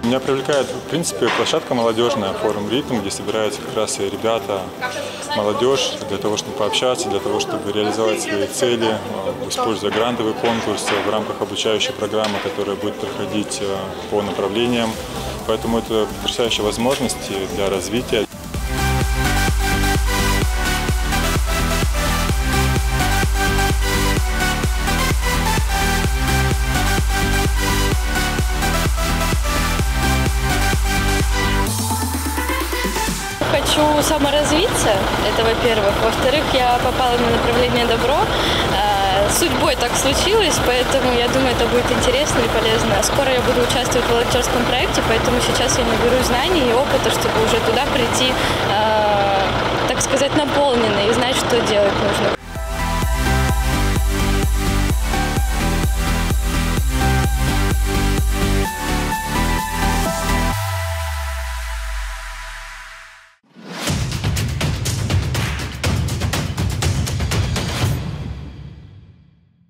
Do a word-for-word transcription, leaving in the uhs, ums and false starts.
Меня привлекает, в принципе, площадка молодежная, форум «Ритм», где собираются как раз и ребята, молодежь, для того, чтобы пообщаться, для того, чтобы реализовать свои цели, используя грантовый конкурс в рамках обучающей программы, которая будет проходить по направлениям. Поэтому это потрясающая возможность для развития. Хочу саморазвиться, это во-первых. Во-вторых, я попала на направление добро. Судьбой так случилось, поэтому я думаю, это будет интересно и полезно. Скоро я буду участвовать в волонтерском проекте, поэтому сейчас я наберу знаний и опыта, чтобы уже туда прийти, так сказать, наполненной и знать, что делать нужно.